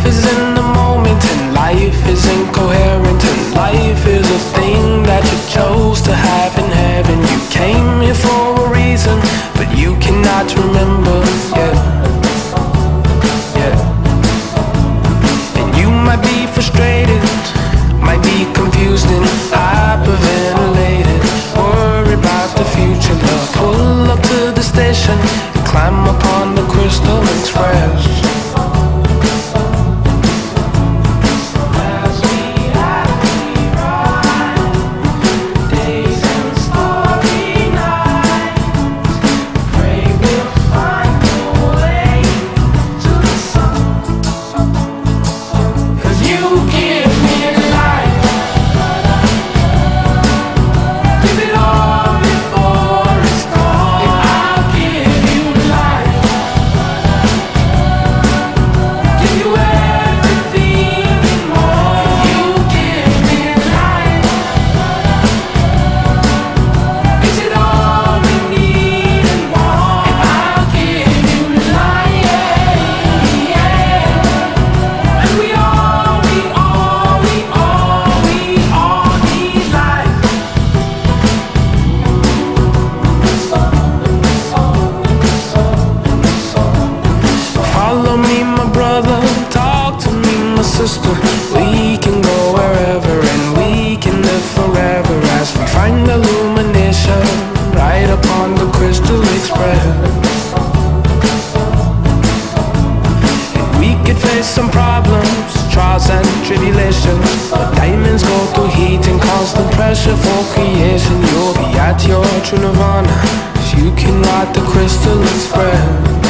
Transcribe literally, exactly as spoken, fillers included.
is in the moment, and life is incoherent, and life is a thing that you chose to have in heaven. You came here for a reason, but you cannot remember. Yeah, yeah. And you might be frustrated, might be confused and hyperventilated, worry about the future. Love, pull up to the station and climb upon the Crystal Express. Sister, we can go wherever and we can live forever as we find illumination right upon the Crystal Express. And we could face some problems, trials and tribulations, but diamonds go through heat and constant pressure for creation. You'll be at your true nirvana if you can ride the Crystal Express.